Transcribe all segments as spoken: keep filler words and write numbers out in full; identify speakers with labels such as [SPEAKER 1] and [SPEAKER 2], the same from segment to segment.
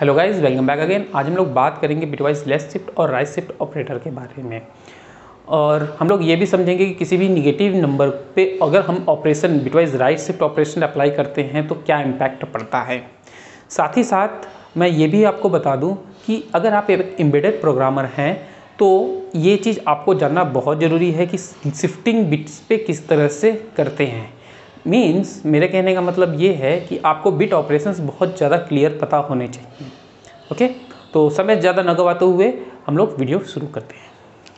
[SPEAKER 1] Hello guys, welcome back again. आज हम लोग बात करेंगे बिटवाइज लेफ्ट शिफ्ट और राइट शिफ्ट ऑपरेटर के बारे में, और हम लोग ये भी समझेंगे कि किसी भी निगेटिव नंबर पे अगर हम operation bitwise right shift operation apply करते हैं तो क्या इम्पैक्ट पड़ता है। साथ ही साथ मैं ये भी आपको बता दूं कि अगर आप एक एम्बेडेड प्रोग्रामर हैं तो ये चीज़ आपको जानना बहुत ज़रूरी है कि शिफ्टिंग बिट्स पे किस तरह से करते हैं। मीन्स मेरे कहने का मतलब ये है कि आपको बिट ऑपरेशंस बहुत ज़्यादा क्लियर पता होने चाहिए। ओके, तो समय ज़्यादा न गवाते हुए हम लोग वीडियो शुरू करते हैं।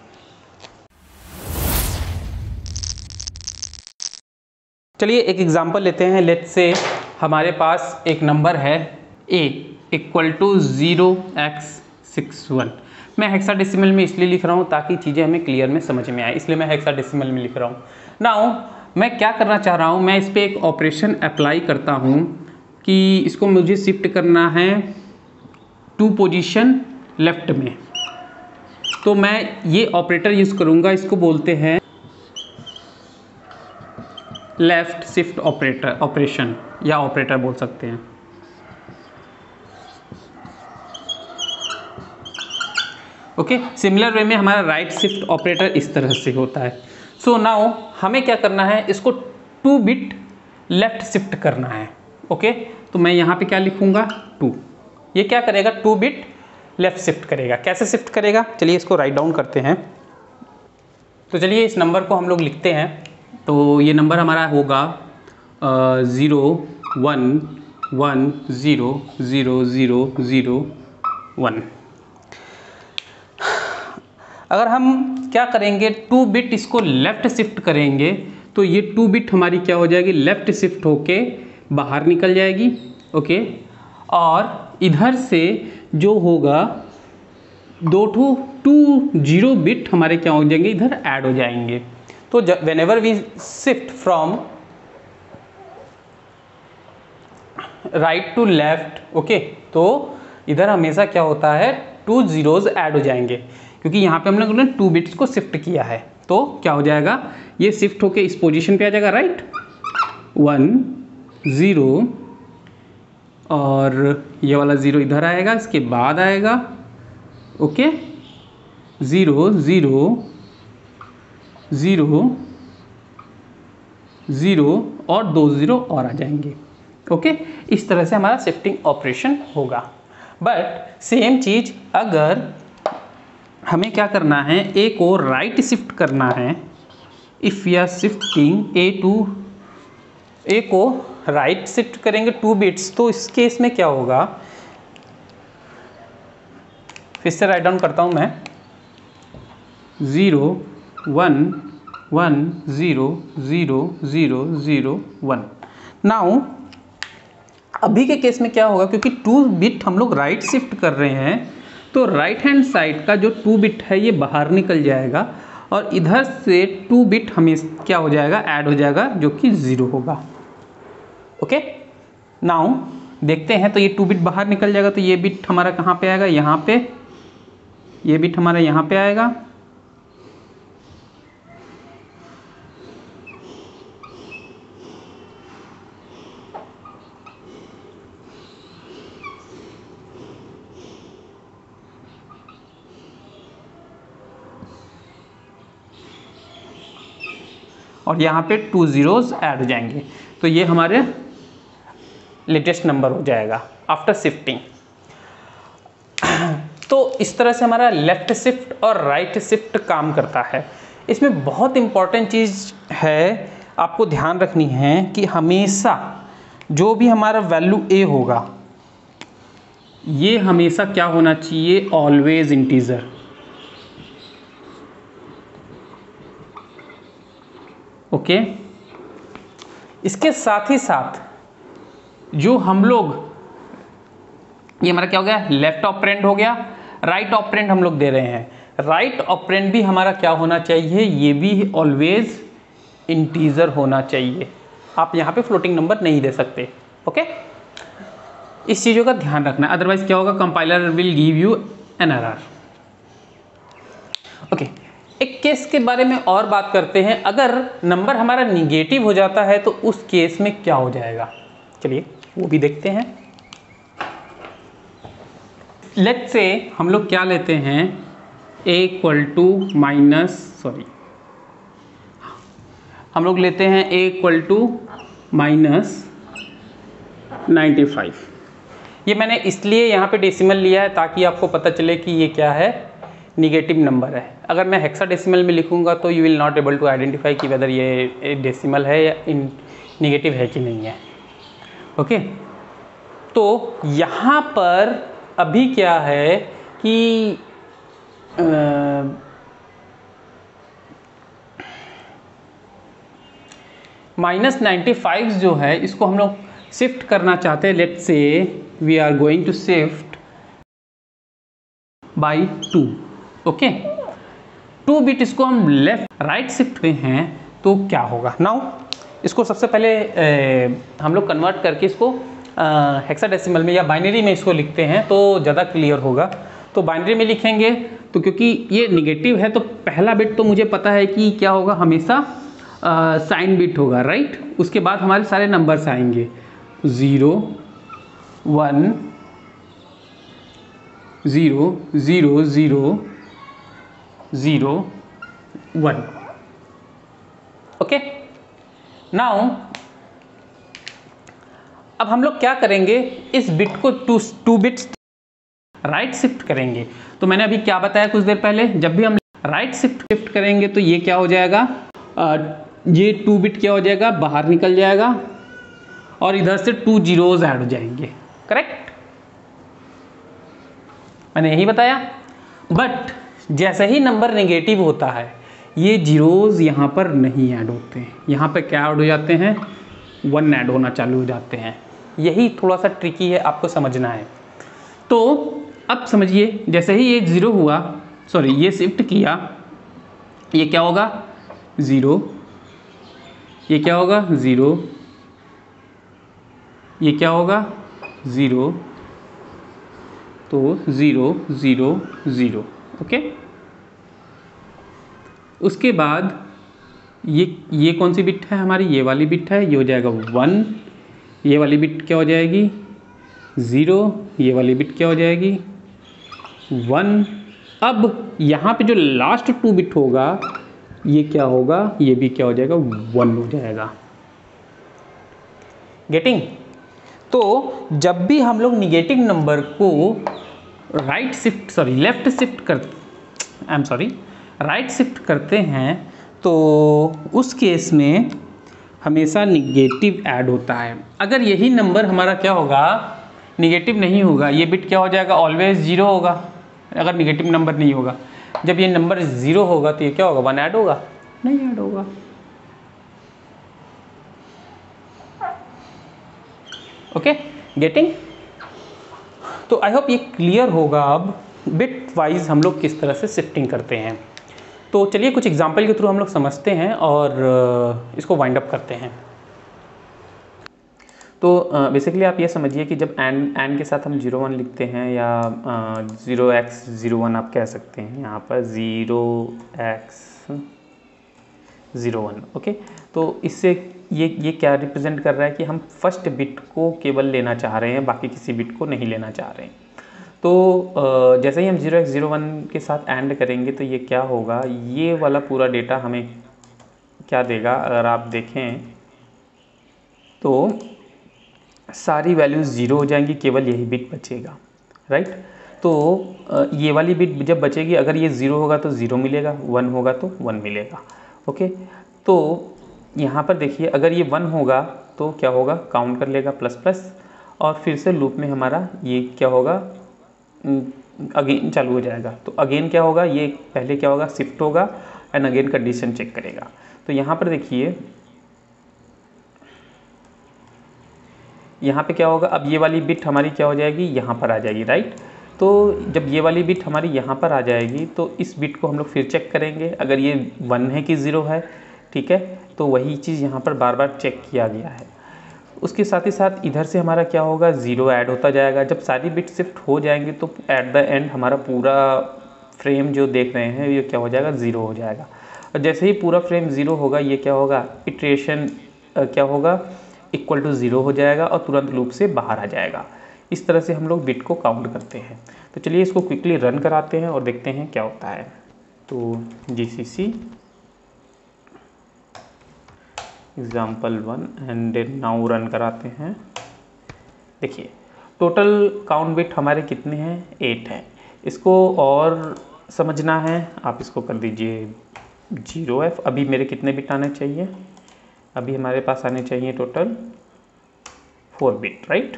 [SPEAKER 1] चलिए एक एग्जांपल लेते हैं। लेट्स से हमारे पास एक नंबर है a equal to zero X six one. मैं हेक्साडेसिमल में इसलिए लिख रहा हूँ ताकि चीज़ें हमें क्लियर में समझ में आए, इसलिए मैं हेक्साडेसिमल में लिख रहा हूँ। नाउ मैं क्या करना चाह रहा हूँ, मैं इस पर एक ऑपरेशन अप्लाई करता हूँ कि इसको मुझे शिफ्ट करना है टू पोजीशन लेफ्ट में। तो मैं ये ऑपरेटर यूज़ करूँगा, इसको बोलते हैं लेफ्ट शिफ्ट ऑपरेटर ऑपरेशन या ऑपरेटर बोल सकते हैं। ओके, सिमिलर वे में हमारा राइट शिफ्ट ऑपरेटर इस तरह से होता है। सो नाउ हमें क्या करना है, इसको टू बिट लेफ्ट शिफ्ट करना है। Okay okay? तो मैं यहाँ पे क्या लिखूँगा, टू। ये क्या करेगा, टू बिट लेफ्ट शिफ्ट करेगा। कैसे शिफ्ट करेगा, चलिए इसको राइट डाउन करते हैं। तो चलिए इस नंबर को हम लोग लिखते हैं। तो ये नंबर हमारा होगा zero one one zero zero zero zero one. अगर हम क्या करेंगे, टू बिट इसको लेफ़्ट शिफ्ट करेंगे तो ये टू बिट हमारी क्या हो जाएगी, लेफ़्ट शिफ्ट होके बाहर निकल जाएगी। ओके, और इधर से जो होगा दो टू टू जीरो बिट हमारे क्या हो जाएंगे, इधर ऐड हो जाएंगे। तो whenever we shift from right to left, okay, तो इधर हमेशा क्या होता है, टू जीरोज ऐड हो जाएंगे, क्योंकि यहाँ पे हम लोग ने टू बिट्स को शिफ्ट किया है। तो क्या हो जाएगा, ये शिफ्ट होके इस पोजीशन पे आ जाएगा, राइट, वन ज़ीरो, और ये वाला ज़ीरो इधर आएगा, इसके बाद आएगा okay zero zero zero zero और दो ज़ीरो और आ जाएंगे। ओके, इस तरह से हमारा शिफ्टिंग ऑपरेशन होगा। बट सेम चीज़ अगर हमें क्या करना है, ए को राइट शिफ्ट करना है, if we are shifting A two, A को राइट शिफ्ट करेंगे टू बिट्स, तो इस केस में क्या होगा, फिर से राइट डाउन करता हूँ मैं, zero one one zero zero zero zero one. Now अभी के केस में क्या होगा, क्योंकि टू बिट हम लोग राइट शिफ्ट कर रहे हैं तो राइट हैंड साइड का जो टू बिट है ये बाहर निकल जाएगा और इधर से टू बिट हमें क्या हो जाएगा, ऐड हो जाएगा, जो कि ज़ीरो होगा। ओके, नाउ देखते हैं। तो ये टू बिट बाहर निकल जाएगा तो ये बिट हमारा कहाँ पे आएगा, यहाँ पे, ये बिट हमारा यहाँ पे आएगा। और यहाँ पे टू ज़ीरोज़ ऐड हो जाएंगे, तो ये हमारे लेटेस्ट नंबर हो जाएगा आफ्टर शिफ्टिंग। तो इस तरह से हमारा लेफ़्ट शिफ्ट और राइट शिफ्ट काम करता है। इसमें बहुत इम्पॉर्टेंट चीज़ है, आपको ध्यान रखनी है कि हमेशा जो भी हमारा वैल्यू ए होगा ये हमेशा क्या होना चाहिए, ऑलवेज इंटीजर। Okay okay? इसके साथ ही साथ जो हम लोग, ये हमारा क्या हो गया, लेफ्ट ऑपरेंड हो गया, राइट ऑपरेंड हम लोग दे रहे हैं। राइट ऑपरेंड भी हमारा क्या होना चाहिए, ये भी ऑलवेज इंटीजर होना चाहिए। आप यहाँ पे फ्लोटिंग नंबर नहीं दे सकते। Okay okay? इस चीज़ों का ध्यान रखना, अदरवाइज क्या होगा, compiler will give you an error. Okay, एक केस के बारे में और बात करते हैं। अगर नंबर हमारा निगेटिव हो जाता है तो उस केस में क्या हो जाएगा, चलिए वो भी देखते हैं। लेट्स से हम लोग क्या लेते हैं, A equal to minus sorry हम लोग लेते हैं A equal to minus ninety five. ये मैंने इसलिए यहाँ पे डेसिमल लिया है ताकि आपको पता चले कि ये क्या है, निगेटिव नंबर है। अगर मैं हेक्साडेसिमल में लिखूँगा तो you will not able to identify कि वेदर ये डेसिमल है या इन निगेटिव है कि नहीं है। ओके, तो यहाँ पर अभी क्या है कि माइनस नाइन्टी फाइव जो है इसको हम लोग शिफ्ट करना चाहते हैं। Let's say we are going to shift by two. Okay, two bit इसको हम लेफ्ट राइट शिफ्ट पे हैं तो क्या होगा। नाउ इसको सबसे पहले ए, हम लोग कन्वर्ट करके इसको हेक्साडेसिमल में या बाइनरी में इसको लिखते हैं तो ज़्यादा क्लियर होगा। तो बाइनरी में लिखेंगे तो क्योंकि ये निगेटिव है तो पहला बिट तो मुझे पता है कि क्या होगा, हमेशा साइन बिट होगा, राइट। उसके बाद हमारे सारे नंबर्स आएंगे zero one zero zero zero zero one. Okay, now अब हम लोग क्या करेंगे, इस बिट को two two bits right shift करेंगे। तो मैंने अभी क्या बताया कुछ देर पहले, जब भी हम राइट शिफ्ट शिफ्ट करेंगे तो ये क्या हो जाएगा, आ, ये टू बिट क्या हो जाएगा, बाहर निकल जाएगा और इधर से टू जीरोज ऐड हो जाएंगे। करेक्ट, मैंने यही बताया। बट जैसे ही नंबर नेगेटिव होता है ये जीरोज यहाँ पर नहीं ऐड होते हैं, यहाँ पर क्या ऐड हो जाते हैं, वन ऐड होना चालू हो जाते हैं। यही थोड़ा सा ट्रिकी है, आपको समझना है। तो अब समझिए, जैसे ही ये ज़ीरो हुआ, सॉरी ये शिफ्ट किया, ये क्या होगा, ज़ीरो, ये क्या होगा, ज़ीरो, ये क्या होगा, ज़ीरो, तो ज़ीरो ज़ीरो ज़ीरो। ओके, उसके बाद ये ये कौन सी बिट है हमारी, ये वाली बिट है, ये हो जाएगा वन, ये वाली बिट क्या हो जाएगी, ज़ीरो, ये वाली बिट क्या हो जाएगी, वन। अब यहाँ पे जो लास्ट टू बिट होगा ये क्या होगा, ये भी क्या हो जाएगा, वन हो जाएगा। गेटिंग? तो जब भी हम लोग निगेटिव नंबर को right shift sorry left shift कर I am sorry right shift करते हैं तो उस केस में हमेशा निगेटिव ऐड होता है। अगर यही नंबर हमारा क्या होगा, निगेटिव नहीं होगा, ये बिट क्या हो जाएगा, ऑलवेज ज़ीरो होगा। अगर निगेटिव नंबर नहीं होगा, जब ये नंबर ज़ीरो होगा तो ये क्या होगा, वन ऐड होगा, नहीं ऐड होगा। Okay, getting? तो आई होप ये क्लियर होगा अब बिट वाइज हम लोग किस तरह से शिफ्टिंग करते हैं। तो चलिए कुछ एग्जांपल के थ्रू हम लोग समझते हैं और इसको वाइंड अप करते हैं। तो बेसिकली आप ये समझिए कि जब एंड एंड के साथ हम जीरो वन लिखते हैं या ज़ीरो एक्स ज़ीरो वन आप कह सकते हैं, यहाँ पर zero X zero one. Okay, तो इससे ये ये क्या रिप्रेजेंट कर रहा है कि हम फर्स्ट बिट को केवल लेना चाह रहे हैं, बाकी किसी बिट को नहीं लेना चाह रहे हैं। तो जैसे ही हम ज़ीरो एक्स ज़ीरो वन के साथ एंड करेंगे तो ये क्या होगा, ये वाला पूरा डेटा हमें क्या देगा, अगर आप देखें तो सारी वैल्यूज़ ज़ीरो हो जाएंगी, केवल यही बिट बचेगा, राइट। तो ये वाली बिट जब बचेगी, अगर ये ज़ीरो होगा तो ज़ीरो मिलेगा, वन होगा तो वन मिलेगा। ओके, तो यहाँ पर देखिए अगर ये वन होगा तो क्या होगा, काउंट कर लेगा प्लस प्लस और फिर से लूप में हमारा ये क्या होगा, अगेन चालू हो जाएगा। तो अगेन क्या होगा, ये पहले क्या होगा, शिफ्ट होगा एंड अगेन कंडीशन चेक करेगा। तो यहाँ पर देखिए, यहाँ पे क्या होगा, अब ये वाली बिट हमारी क्या हो जाएगी, यहाँ पर आ जाएगी, राइट। तो जब ये वाली बिट हमारी यहाँ पर आ जाएगी तो इस बिट को हम लोग फिर चेक करेंगे, अगर ये वन है कि ज़ीरो है, ठीक है। तो वही चीज़ यहाँ पर बार बार चेक किया गया है। उसके साथ ही साथ इधर से हमारा क्या होगा, ज़ीरो ऐड होता जाएगा। जब सारी बिट शिफ्ट हो जाएंगे तो एट द एंड हमारा पूरा फ्रेम जो देख रहे हैं ये क्या हो जाएगा, ज़ीरो हो जाएगा। और जैसे ही पूरा फ्रेम ज़ीरो होगा, ये क्या होगा, इटरेशन क्या होगा, इक्वल टू ज़ीरो हो जाएगा और तुरंत लूप से बाहर आ जाएगा। इस तरह से हम लोग बिट को काउंट करते हैं। तो चलिए इसको क्विकली रन कराते हैं और देखते हैं क्या होता है। तो G C C example one and now run कराते हैं। देखिए टोटल काउंट बिट हमारे कितने हैं, एट हैं। इसको और समझना है आप इसको कर दीजिए जीरो एफ। अभी मेरे कितने बिट आने चाहिए, अभी हमारे पास आने चाहिए total four bit, right.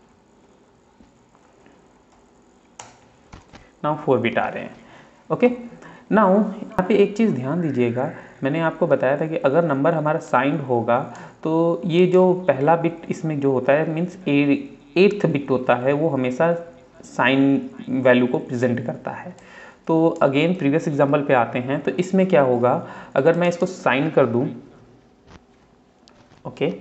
[SPEAKER 1] Now four bit आ रहे हैं। ओके, नाउ यहाँ पे एक चीज़ ध्यान दीजिएगा, मैंने आपको बताया था कि अगर नंबर हमारा साइंड होगा तो ये जो पहला बिट इसमें जो होता है मीन्स एट्थ बिट होता है, वो हमेशा साइन वैल्यू को प्रेजेंट करता है। तो अगेन प्रीवियस एग्जांपल पे आते हैं। तो इसमें क्या होगा, अगर मैं इसको साइन कर दूं, ओके,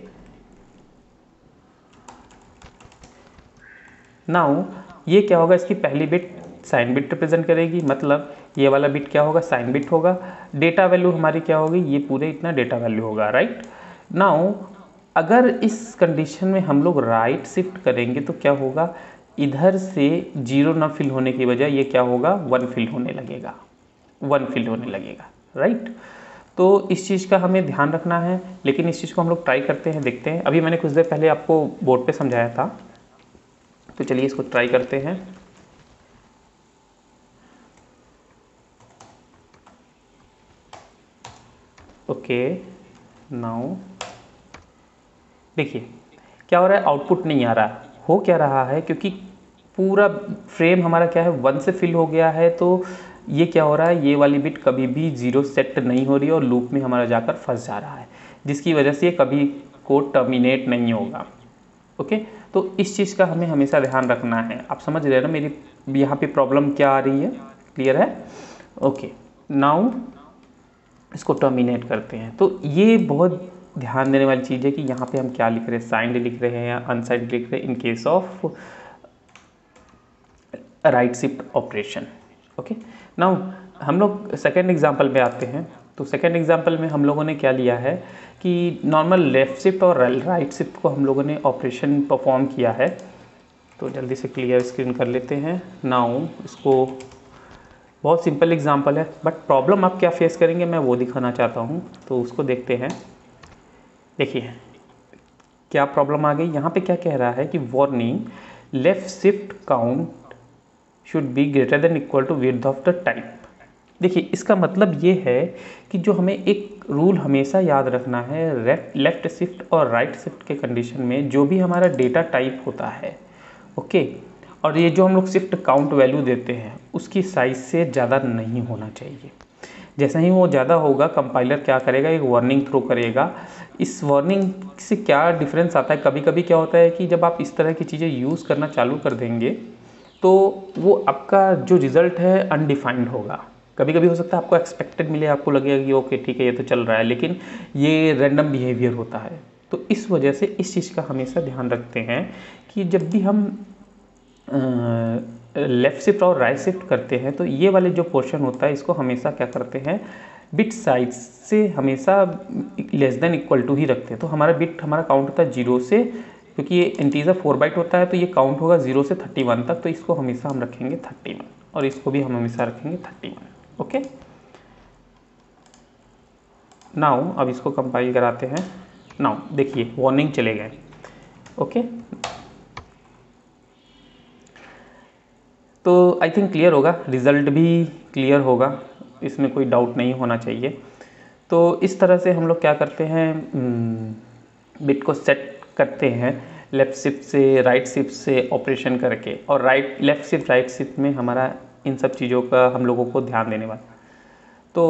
[SPEAKER 1] नाउ ये क्या होगा, इसकी पहली बिट साइन बिट रिप्रेजेंट करेगी, मतलब ये वाला बिट क्या होगा, साइन बिट होगा। डेटा वैल्यू हमारी क्या होगी, ये पूरे इतना डेटा वैल्यू होगा, राइट। नाउ अगर इस कंडीशन में हम लोग राइट शिफ्ट करेंगे तो क्या होगा, इधर से जीरो ना फिल होने की बजाय ये क्या होगा, वन फिल होने लगेगा, वन फिल होने लगेगा, राइट। तो इस चीज़ का हमें ध्यान रखना है, लेकिन इस चीज़ को हम लोग ट्राई करते हैं, देखते हैं। अभी मैंने कुछ देर पहले आपको बोर्ड पे समझाया था, तो चलिए इसको ट्राई करते हैं। ओके, नाउ देखिए क्या हो रहा है, आउटपुट नहीं आ रहा। हो क्या रहा है, क्योंकि पूरा फ्रेम हमारा क्या है, वन से फिल हो गया है, तो ये क्या हो रहा है, ये वाली बिट कभी भी जीरो सेट नहीं हो रही है और लूप में हमारा जाकर फंस जा रहा है, जिसकी वजह से ये कभी कोड टर्मिनेट नहीं होगा। ओके, तो इस चीज़ का हमें हमेशा ध्यान रखना है। आप समझ रहे हैं ना मेरी यहाँ पे प्रॉब्लम क्या आ रही है, क्लियर है। ओके, नाउ इसको टर्मिनेट करते हैं। तो ये बहुत ध्यान देने वाली चीज़ है कि यहाँ पे हम क्या लिख रहे हैं, साइंड लिख रहे हैं या अनसाइंड लिख रहे हैं in case of right shift operation. Okay, now हम लोग सेकेंड एग्जांपल पे आते हैं। तो सेकेंड एग्जांपल में हम लोगों ने क्या लिया है कि नॉर्मल लेफ़्ट शिफ्ट और राइट शिफ्ट को हम लोगों ने ऑपरेशन परफॉर्म किया है। तो जल्दी से क्लियर स्क्रीन कर लेते हैं। नाउ इसको, बहुत सिंपल एग्जांपल है, बट प्रॉब्लम आप क्या फेस करेंगे मैं वो दिखाना चाहता हूँ, तो उसको देखते हैं। देखिए क्या प्रॉब्लम आ गई, यहाँ पे क्या कह रहा है कि warning left shift count should be greater than equal to width of the type. देखिए इसका मतलब ये है कि जो हमें एक रूल हमेशा याद रखना है, लेफ्ट शिफ्ट और राइट शिफ्ट के कंडीशन में जो भी हमारा डेटा टाइप होता है, ओके, और ये जो हम लोग शिफ्ट काउंट वैल्यू देते हैं उसकी साइज से ज़्यादा नहीं होना चाहिए। जैसे ही वो ज़्यादा होगा कंपाइलर क्या करेगा, एक वार्निंग थ्रो करेगा। इस वार्निंग से क्या डिफरेंस आता है, कभी कभी क्या होता है कि जब आप इस तरह की चीज़ें यूज़ करना चालू कर देंगे तो वो आपका जो रिज़ल्ट है अनडिफाइंड होगा। कभी कभी हो सकता है आपको एक्सपेक्टेड मिले, आपको लगेगा कि ओके ठीक है ये तो चल रहा है, लेकिन ये रैंडम बिहेवियर होता है। तो इस वजह से इस चीज़ का हमेशा ध्यान रखते हैं कि जब भी हम लेफ़्ट शिफ्ट और राइट शिफ्ट करते हैं तो ये वाले जो पोर्शन होता है इसको हमेशा क्या करते हैं, बिट साइज से हमेशा लेस देन इक्वल टू ही रखते हैं। तो हमारा बिट हमारा काउंट होता है जीरो से, क्योंकि ये इंटीजर फोर बाइट होता है तो ये काउंट होगा जीरो से थर्टी वन तक, तो इसको हमेशा हम रखेंगे थर्टी वन और इसको भी हम हमेशा रखेंगे थर्टी वन। ओके, नाउ अब इसको कंपाइल कराते हैं। नाउ देखिए वार्निंग चले गए। ओके, तो आई थिंक क्लियर होगा, रिज़ल्ट भी क्लियर होगा, इसमें कोई डाउट नहीं होना चाहिए। तो इस तरह से हम लोग क्या करते हैं, बिट को सेट करते हैं लेफ़्ट शिफ्ट से राइट शिफ्ट से ऑपरेशन करके, और right left shift right shift में हमारा इन सब चीज़ों का हम लोगों को ध्यान देने वाला। तो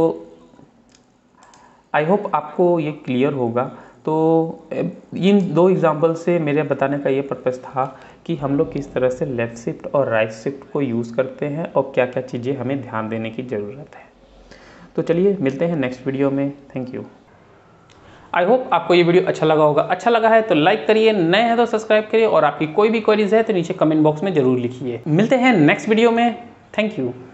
[SPEAKER 1] आई होप आपको ये क्लियर होगा। तो इन दो एग्जांपल से मेरे बताने का ये पर्पस था कि हम लोग किस तरह से लेफ़्ट शिफ्ट और राइट शिफ्ट को यूज़ करते हैं और क्या क्या चीज़ें हमें ध्यान देने की ज़रूरत है। तो चलिए मिलते हैं नेक्स्ट वीडियो में। Thank you. आई होप आपको ये वीडियो अच्छा लगा होगा। अच्छा लगा है तो लाइक करिए, नए हैं तो सब्सक्राइब करिए, और आपकी कोई भी क्वेरीज है तो नीचे कमेंट बॉक्स में ज़रूर लिखिए। मिलते हैं नेक्स्ट वीडियो में। Thank you.